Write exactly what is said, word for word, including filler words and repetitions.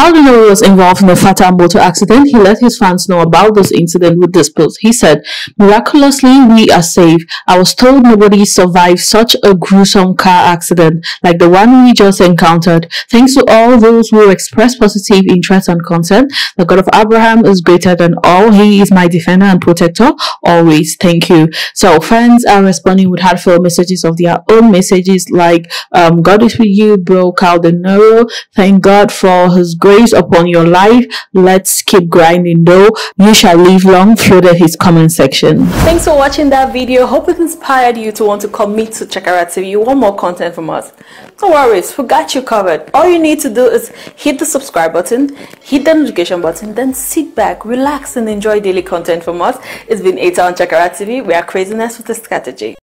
Caldenaro was involved in a fatal motor accident. He let his fans know about this incident with this post. He said, "Miraculously, we are safe. I was told nobody survived such a gruesome car accident like the one we just encountered. Thanks to all those who expressed positive interest and consent. The God of Abraham is greater than all. He is my defender and protector. Always. Thank you." So fans are responding with heartfelt messages of their own messages like, um, God is with you, bro, Caldenaro. Thank God for his grace upon your life. Let's keep grinding though. You shall live long, flooded his comment section. Thanks for watching that video. Hope it inspired you to want to commit to Chakara T V. You want more content from us? No worries, we got you covered. All you need to do is hit the subscribe button, hit the notification button, then sit back, relax and enjoy daily content from us. It's been Eta on Chakara T V. We are craziness with a strategy.